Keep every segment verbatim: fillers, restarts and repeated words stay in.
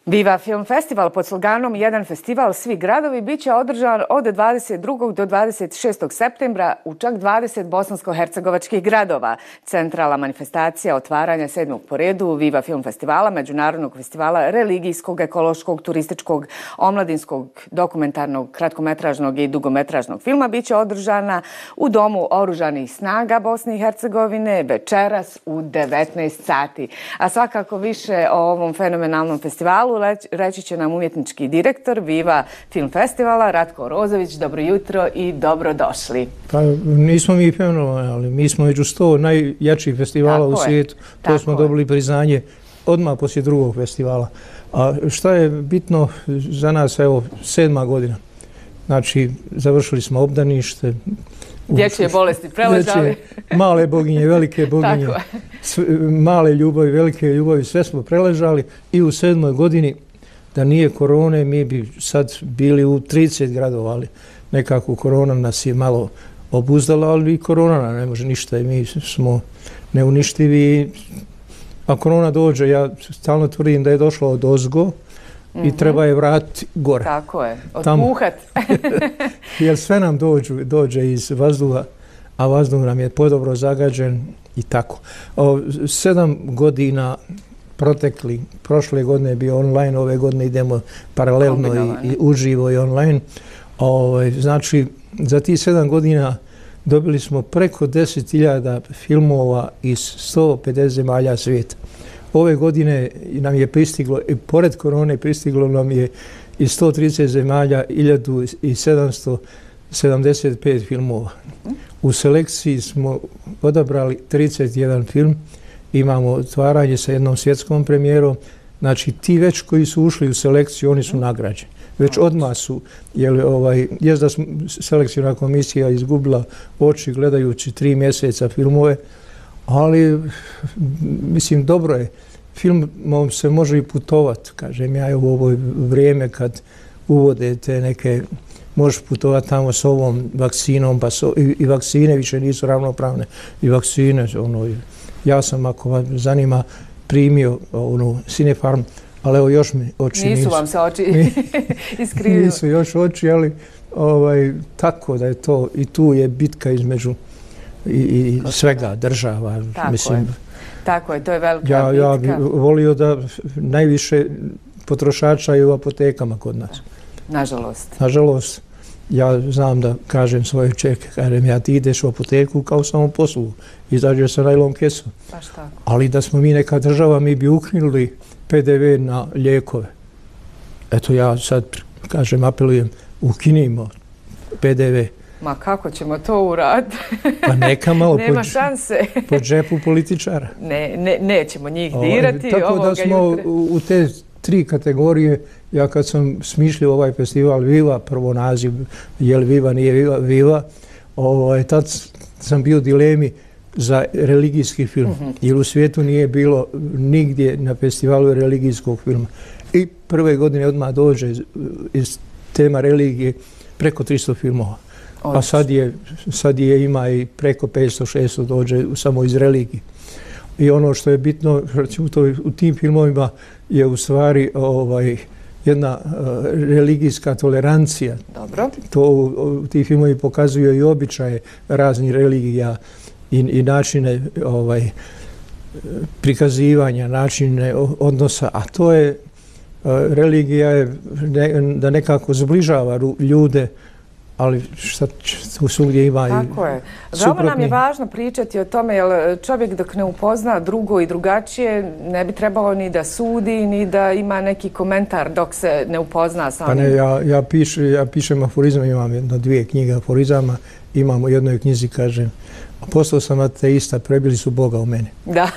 Viva Film Festival pod sloganom Jedan festival, svi gradovi bit će održan od dvadeset drugog do dvadeset šestog septembra u čak dvadeset bosansko-hercegovačkih gradova. Centralna manifestacija otvaranja sedmog po redu Viva Film Festivala, međunarodnog festivala religijskog, ekološkog, turističkog, omladinskog, dokumentarnog, kratkometražnog i dugometražnog filma bit će održana u Domu oružanih snaga Bosne i Hercegovine večeras u devetnaest sati. A svakako više o ovom fenomenalnom festivalu reći će nam umjetnički direktor Viva Film Festivala Ratko Rozović. Dobro jutro i dobrodošli. Pa nismo mi fenomenalni, ali mi smo među sto najjačih festivala u svijetu. To smo dobili priznanje odmah poslije drugog festivala. A šta je bitno za nas, evo, sedma godina. Znači, završili smo obdanište. Dječje bolesti preležali. Male boginje, velike boginje, male ljubavi, velike ljubavi, sve smo preležali i u sedmoj godini, da nije korone, mi bi sad bili u trideset gradova, ali nekako korona nas je malo obuzdala, ali i korona ne može ništa i mi smo neuništivi. A korona dođe, ja stalno tvrdim da je došla od ozgo, i treba je vratiti gore. Tako je, otpuhat. Jer sve nam dođu, dođe iz vazduha, a vazduh nam je podobro zagađen i tako. O, sedam godina protekli, prošle godine je bio online, ove godine idemo paralelno i, i uživo i online. O, znači, za tih sedam godina dobili smo preko deset hiljada filmova iz sto pedeset zemalja svijeta. Ove godine nam je pristiglo, i pored korone pristiglo nam je iz sto trideset zemalja hiljadu sedamsto sedamdeset pet filmova. U selekciji smo odabrali trideset jedan film, imamo otvaranje sa jednom svjetskom premijerom, znači ti već koji su ušli u selekciju, oni su nagrađeni. Već odmah su, jer ovaj, jest da smo selekcijna komisija izgubila oči gledajući tri mjeseca filmove, ali mislim dobro je. Filmom se može i putovati, kažem ja, u ovo vrijeme kad uvode te neke, možeš putovati tamo s ovom vakcinom, pa so, i, i vakcine više nisu ravnopravne. I vakcine, ono, ja sam, ako vas zanima, primio ono, Sinopharm, ali evo još mi oči nisu. Nisu vam se oči iskrivili. Nisu još oči, ali ovaj, tako da je to, i tu je bitka između i, i svega država. Tako mislim. je. Tako je, to je velika ja, bitka. Ja bih volio da najviše potrošača je u apotekama kod nas. Nažalost. Nažalost. Ja znam da kažem svoje čerke, kažem ja ti ideš u apoteku kao samo poslugu, izađeš sa najlom kesom. Baš tako. Ali da smo mi neka država, mi bi ukinuli P D V na lijekove. Eto ja sad, kažem, apelujem, ukinimo P D V. Ma kako ćemo to uraditi? Pa neka malo Nema šanse. Po džepu političara. Ne, ne, nećemo njih dirati. Tako da smo u te tri kategorije, ja kad sam smišljao ovaj festival Viva, prvo naziv, je li Viva, nije Viva, Viva, ovaj, tad sam bio u dilemi za religijski film, mm-hmm. jer u svijetu nije bilo nigdje na festivalu religijskog filma. I prve godine odmah dođe iz, iz tema religije preko tristo filmova. A sad je, sad je ima i preko petsto šesto dođe samo iz religije. I ono što je bitno, to, u tim filmovima je u stvari ovaj, jedna uh, religijska tolerancija. Dobro. To u ti filmovi pokazuju i običaje raznih religija i, i načine ovaj, prikazivanja, načine odnosa. A to je, uh, religija je ne, da nekako zbližava ljude, ali šta tu svugdje ima i Tako je. Veoma nam je važno pričati o tome, jer čovjek dok ne upozna drugo i drugačije, ne bi trebalo ni da sudi, ni da ima neki komentar dok se ne upozna sa Pa ne, ja, ja, piš, ja pišem aforizam, imam jedno dvije knjige aforizama, imam u jednoj knjizi, kažem, postao sam ateista, prebili su Boga u mene. Da,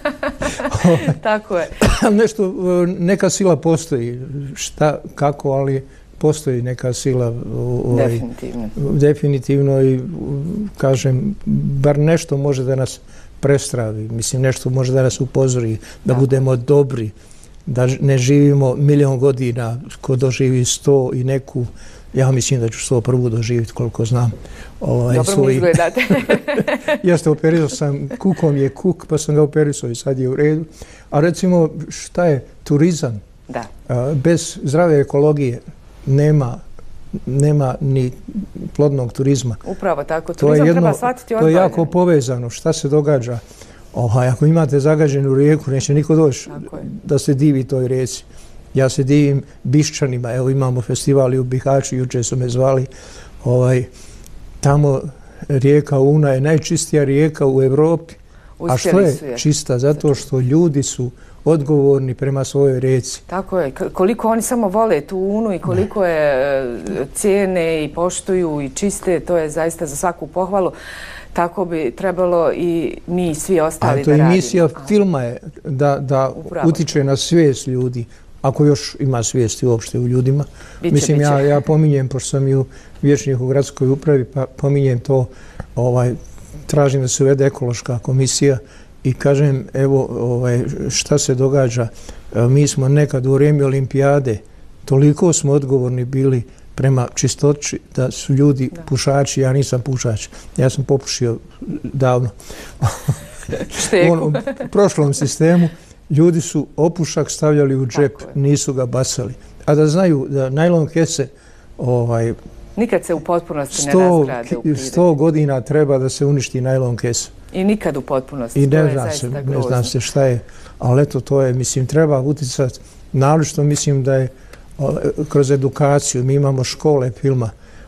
tako je. Nešto, neka sila postoji, šta, kako, ali postoji neka sila. Ovaj, definitivno. Definitivno i, kažem, bar nešto može da nas prestravi. Mislim, nešto može da nas upozori, da tako. Budemo dobri, da ne živimo milion godina, ko doživi sto i neku. Ja mislim da ću sto prvu doživjeti koliko znam. Ovaj, Dobro svoj... mi izgledate. Jeste, operisao sam, kukom je kuk, pa sam ga operisao i sad je u redu. A recimo, šta je turizam? Da. Bez zdrave ekologije nema nema ni plodnog turizma. Upravo tako. Turizam treba shvatiti ozbiljno. To je jako povezano. Šta se događa? Ovaj, ako imate zagađenu rijeku, neće niko doći da se divi toj rijeci. Ja se divim Bišćanima. Evo imamo festivali u Bihaću, juče su me zvali. Ovaj, tamo rijeka Una je najčistija rijeka u Evropi. A što je čista? Zato što ljudi su odgovorni prema svojoj rijeci. Tako je. Koliko oni samo vole tu Unu i koliko je cijene i poštuju i čiste, to je zaista za svaku pohvalu. Tako bi trebalo i mi svi ostali da radimo. A to emisija filma je da utiče na svijest ljudi, ako još ima svijesti uopšte u ljudima. Mislim, ja pominjem, pošto sam i u vijećniku u gradskoj upravi, pa pominjem to, tražim da se uvede ekološka komisija i kažem, evo šta se događa. Mi smo nekad u vrijeme olimpijade, toliko smo odgovorni bili prema čistoći da su ljudi pušači, ja nisam pušač. Ja sam popušio davno. U prošlom sistemu ljudi su opušak stavljali u džep, nisu ga basali. A da znaju da najlon kese nikad se u potpunosti ne razgrade u prirodi. Sto godina treba da se uništi najlon kesa. I nikad u potpunosti. I ne zna se, ne zna se šta je. Ali eto, to je, mislim, treba uticati. Naročito mislim da je kroz edukaciju, mi imamo škole filma,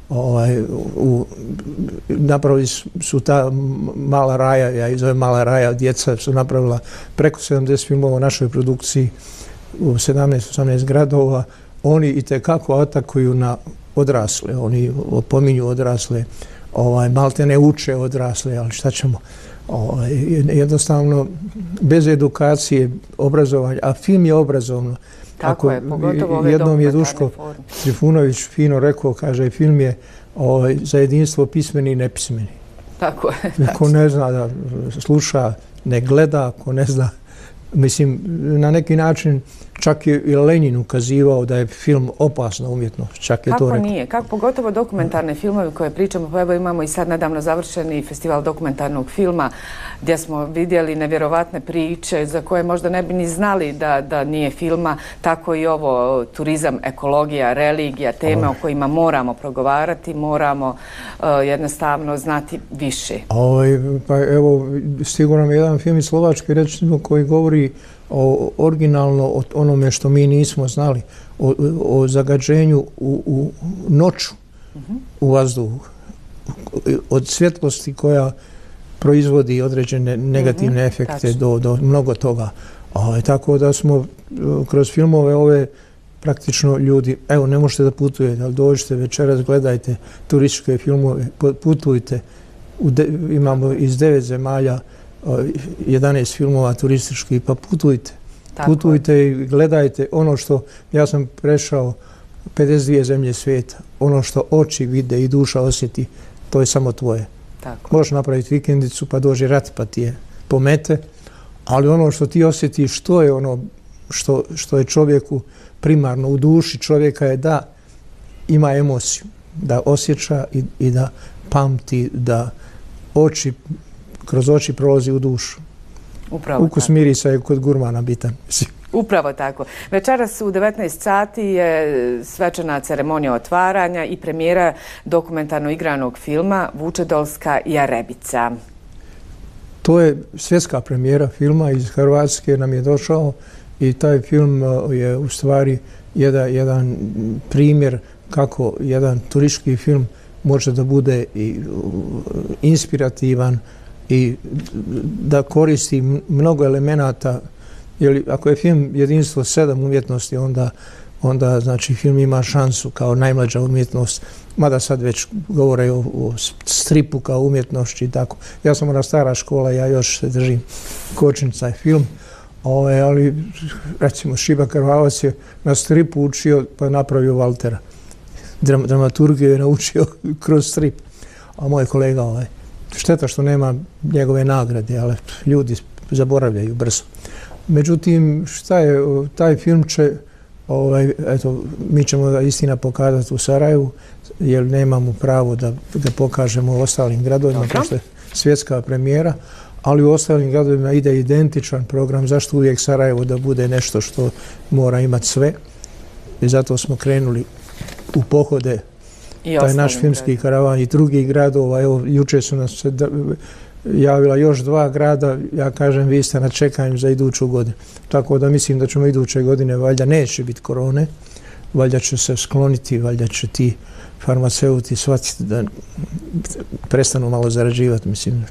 napravili su ta Mala raja, ja ih zovem Mala raja, djeca su napravila preko sedamdeset filmova u našoj produkciji u sedamnaest osamnaest gradova. Oni i tekako atakuju na odrasle, oni opominju odrasle, malte ne uče odrasle, ali šta ćemo? Jednostavno, bez edukacije, obrazovanja, a film je obrazovno. Tako je, pogotovo ove jednom je Duško Trifunović fino rekao, kaže, film je za jedinstvo pismeni i nepismeni. Tako je. Ko ne zna da sluša, ne gleda, ko ne zna. Mislim, na neki način čak je i Lenin ukazivao da je film opasna umjetnost. Čak je to rekao. Kako nije? Kako pogotovo dokumentarne filmove koje pričamo, pa evo imamo i sad nedavno završeni festival dokumentarnog filma gdje smo vidjeli nevjerovatne priče za koje možda ne bi ni znali da nije filma. Tako i ovo, turizam, ekologija, religija, teme o kojima moramo progovarati, moramo jednostavno znati više. Pa evo, stigo nam jedan film iz Slovačke, recimo, koji govori originalno o onome što mi nismo znali, o zagađenju u noću u vazduhu, od svjetlosti koja proizvodi određene negativne efekte do mnogo toga. Tako da smo kroz filmove ove praktično ljudi, evo ne možete da putujete, ali dođite večeras, gledajte turističke filmove, putujte, imamo iz devet zemalja jedanaest filmova turističkih, pa putujte. Putujte i gledajte ono što, ja sam prešao pedeset dvije zemlje svijeta, ono što oči vide i duša osjeti, to je samo tvoje. Možeš napraviti vikendicu pa dođe rat pa ti je pomete, ali ono što ti osjetiš, što je ono što je čovjeku primarno u duši čovjeka je da ima emociju, da osjeća i da pamti, da oči kroz oči prolazi u dušu. Ukus mirisa je kod gurmana bitan. Upravo tako. Večeras u devetnaest sati je svečana ceremonija otvaranja i premijera dokumentarno igranog filma Vučedolska jarebica. To je svjetska premijera filma, iz Hrvatske nam je došao i taj film je u stvari jedan primjer kako jedan turistički film može da bude inspirativan i da koristi mnogo elemenata. Ako je film jedinstvo sedam umjetnosti, onda znači film ima šansu kao najmlađa umjetnost, mada sad već govore o stripu kao umjetnošći i tako. Ja sam ona stara škola, ja još se držim kočnica je film, ali recimo Šiba Krvavac je na stripu učio pa napravio Valtera. Dramaturgiju je naučio kroz strip, a moj kolega ovaj. Šteta što nema njegove nagrade, ali ljudi zaboravljaju brzo. Međutim, šta je, taj film će, eto, mi ćemo ga istina pokazati u Sarajevu, jer nemamo pravo da ga pokažemo u ostalim gradovima, pošto je svjetska premijera, ali u ostalim gradovima ide identičan program. Zašto uvijek Sarajevo da bude nešto što mora imati sve? I zato smo krenuli u pohode, I taj naš filmski grad. Karavan i drugih gradova. Evo, juče su nas se javila još dva grada, ja kažem, vi ste na čekanju za iduću godinu. Tako da mislim da ćemo iduće godine, valjda neće biti korone, valjda će se skloniti, valjda će ti farmaceuti shvatiti da prestanu malo zarađivati, mislim.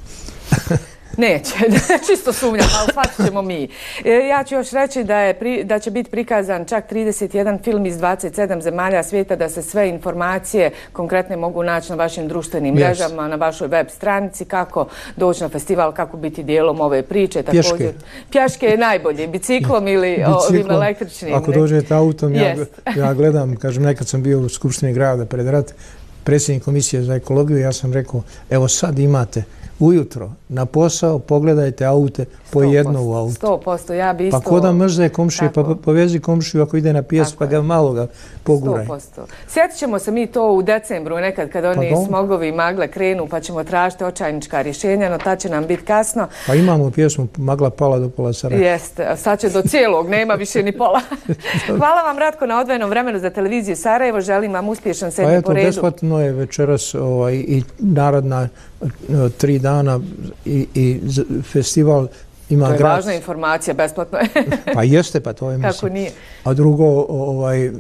Neće, čisto sumnjam, ali shvatit ćemo mi. Ja ću još reći da, je pri, da će biti prikazan čak trideset jedan film iz dvadeset sedam zemalja svijeta, da se sve informacije konkretne mogu naći na vašim društvenim yes. mrežama, na vašoj web stranici, kako doći na festival, kako biti dijelom ove priče. Pješke. Također, pješke je najbolje, biciklom ili Biciklom, ovim električnim. Ako dođete autom, ja, ja gledam, kažem, nekad sam bio u Skupštini grada pred rat, predsjednik Komisije za ekologiju, ja sam rekao, evo sad imate ujutro na posao, pogledajte aute po jedno u autu. sto posto, ja bi isto... Pa ko da mrze komšije, pa povezi komšiju ako ide na pijacu, pa ga malo ga poguraj. sto posto. Sjetit ćemo se mi to u decembru, nekad kad oni pa smogovi i magle krenu, pa ćemo tražiti očajnička rješenja, no tad će nam biti kasno. Pa imamo pjesmu Magla pala do pola Sarajeva. Jeste, sad će do cijelog, nema više ni pola. Hvala vam, Ratko, na odvojenom vremenu za televiziju Sarajevo. Želim vam uspješan sedmi pa po redu. Besplatno je večeras ovaj, i naredna tri dana i, i festival ima grad. To je grad. Važna informacija, besplatno je. Pa jeste, pa to je mislim. Kako nije. A drugo, ovaj,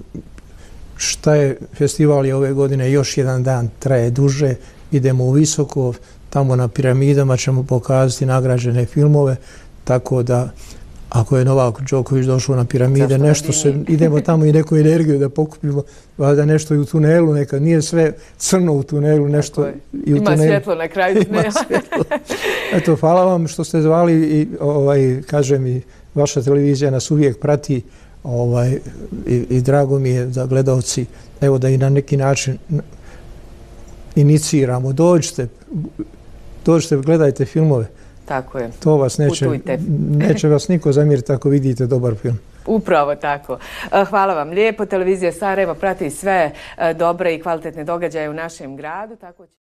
šta je, festival je ove godine još jedan dan, traje duže, idemo u visoko, tamo na piramidama ćemo pokazati nagrađene filmove, tako da ako je Novak Đoković došao na piramide, nešto se, idemo tamo i neku energiju da pokupimo, da nešto i u tunelu, nekad nije sve crno u tunelu, nešto i u Ima tunelu. Ima svjetlo na kraju tunela. Eto, hvala vam što ste zvali i, ovaj, kažem, i vaša televizija nas uvijek prati ovaj, i, i drago mi je da gledalci, evo da i na neki način iniciramo. Dođite, dođite, gledajte filmove. Tako je. To vas neće, neće vas niko zamjeriti ako vidite dobar film. Upravo tako. Hvala vam lijepo. Televizija Sarajevo prati sve dobre i kvalitetne događaje u našem gradu. Tako